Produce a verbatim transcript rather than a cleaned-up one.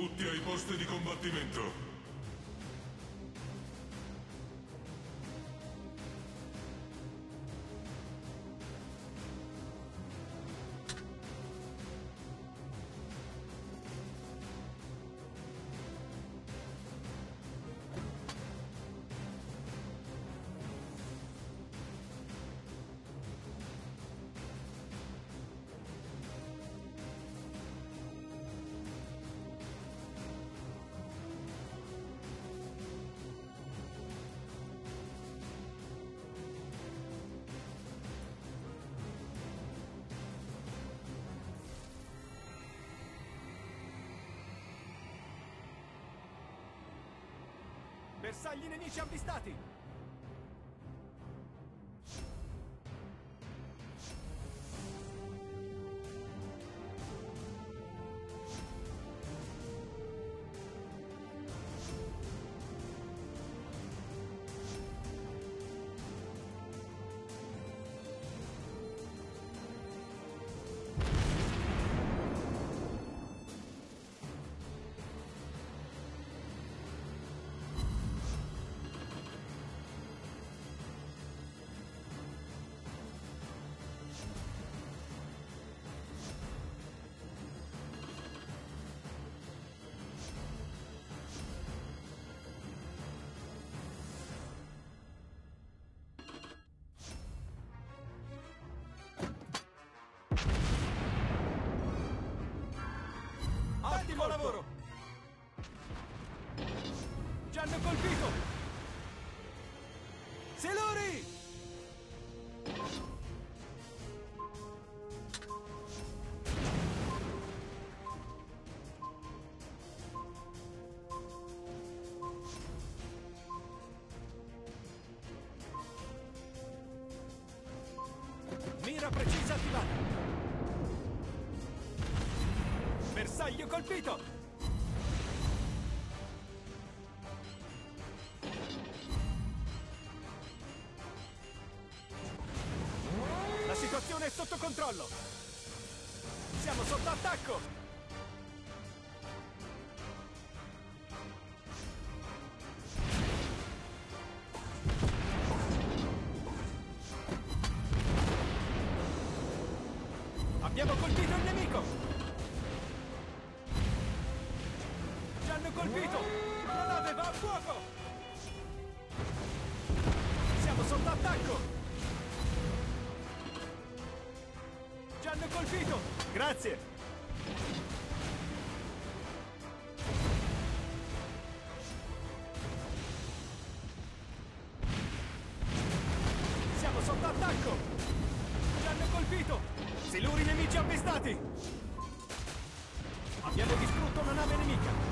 Tutti ai posti di combattimento. Bersagli nemici avvistati! Ottimo lavoro! Ci hanno colpito! Siluri! Mira precisa attivata! Bersaglio colpito! La situazione è sotto controllo! Siamo sotto attacco! Abbiamo colpito il nemico! Hanno colpito! La nave va a fuoco! Siamo sotto attacco! Ci hanno colpito! Grazie! Siamo sotto attacco! Ci hanno colpito! Siluri nemici avvistati! Abbiamo distrutto una nave nemica!